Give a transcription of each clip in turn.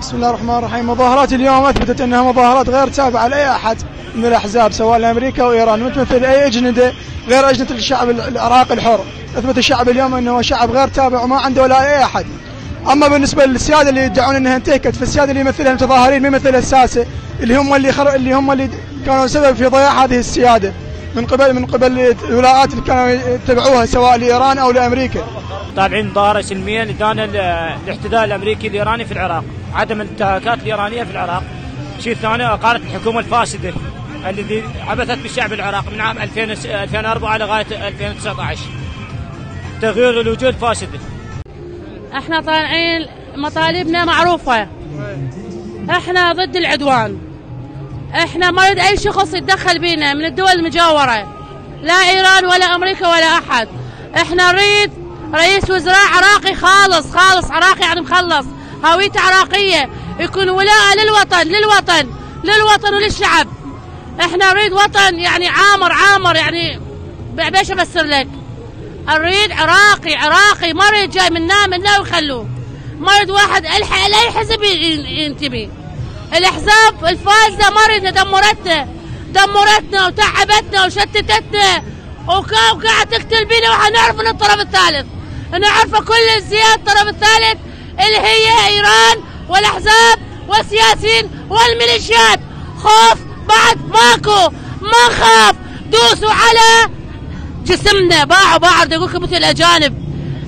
بسم الله الرحمن الرحيم. مظاهرات اليوم اثبتت انها مظاهرات غير تابعه لاي احد من الاحزاب سواء امريكا او ايران، وتمثل اي اجنده غير اجنده الشعب العراقي الحر. اثبت الشعب اليوم انه شعب غير تابع وما عنده ولا اي احد. اما بالنسبه للسياده اللي يدعون انها انتهكت، فالسياده اللي يمثلها المتظاهرين ما يمثلها الساسه اللي هم اللي كانوا سبب في ضياع هذه السياده من قبل الولاءات اللي كانوا يتبعوها سواء لايران او لامريكا. طالعين مظاهره سلميه لدان الاحتلال الامريكي الايراني في العراق، عدم الانتهاكات الايرانيه في العراق. شيء ثاني اقالت الحكومه الفاسده التي عبثت بالشعب العراقي من عام 2004 لغايه 2019. تغيير الوجود فاسده. احنا طالعين مطالبنا معروفه. احنا ضد العدوان. احنا ما نريد اي شخص يتدخل بينا من الدول المجاوره، لا ايران ولا امريكا ولا احد. احنا نريد رئيس وزراء عراقي خالص عراقي يعني مخلص، هويته عراقيه، يكون ولاء للوطن وللشعب. احنا نريد وطن يعني عامر يعني بايش افسر لك؟ نريد عراقي ما نريد جاي منا ويخلوه. ما نريد واحد الحق لاي حزب ينتمي. الاحزاب الفاسده ما نريدنا، دمرتنا وتعبتنا وشتتتنا وقاعد تقتل بينا، وحنعرف من الطرف الثالث، نعرف كل الزيادة الطرف الثالث اللي هي ايران والاحزاب والسياسيين والميليشيات. خوف بعد ماكو، ما نخاف. دوسوا على جسمنا، باعوا اقول لكم مثل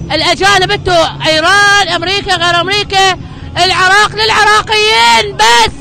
الاجانب انتوا، ايران امريكا غير امريكا، العراق للعراقيين بس.